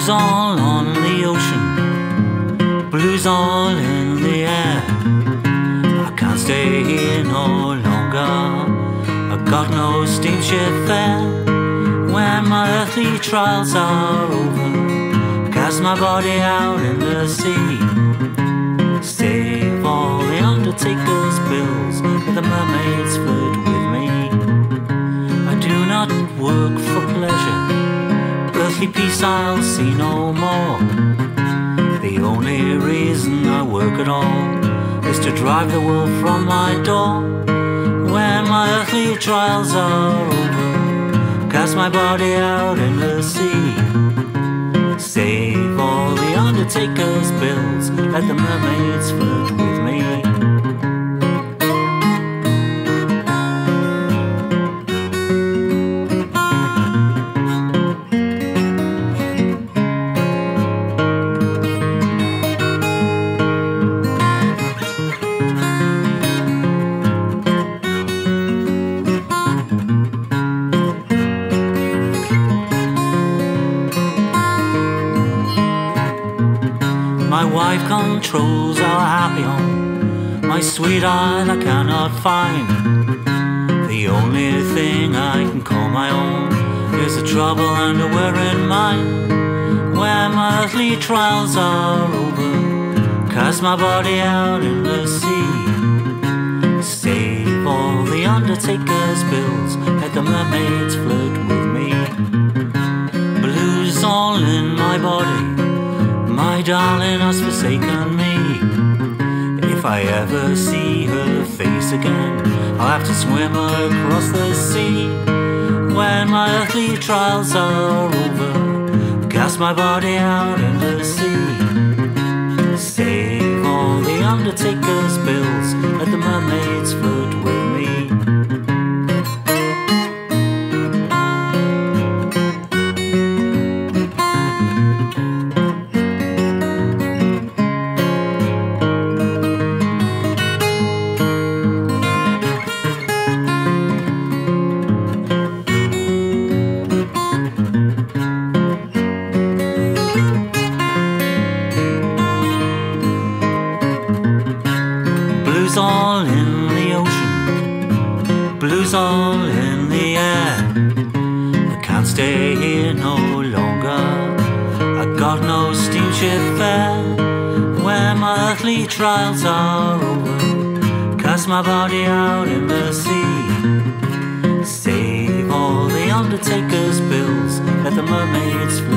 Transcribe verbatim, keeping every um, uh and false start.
Blues all on the ocean, blues all in the air. I can't stay here no longer, I got no steamship fare. When my earthly trials are over, cast my body out in the sea. Save all the undertaker's bills, let the mermaids flirt with me. I do not work for pleasure, earthly peace I'll see no more. The only reason I work at all is to drive the world from my door. When my earthly trials are over, cast my body out in the sea. Save all the undertaker's bills, let the mermaids flirt with me. My wife controls our happy home, my sweetheart I cannot find. The only thing I can call my own is the trouble underwear in mine. When my earthly trials are over, cast my body out in the sea. Save all the undertaker's bills, let the mermaids flirt with me. Blues all in my body, my darling has forsaken me. If I ever see her face again, I'll have to swim across the sea. When my earthly trials are over, cast my body out in the sea. Save all the undertaker's bills, let the mermaids flirt with me. Blues all in the ocean, blues all in the air. I can't stay here no longer, I got no steamship fare. When my earthly trials are over, cast my body out in the sea. Save all the undertaker's bills, let the mermaids fly.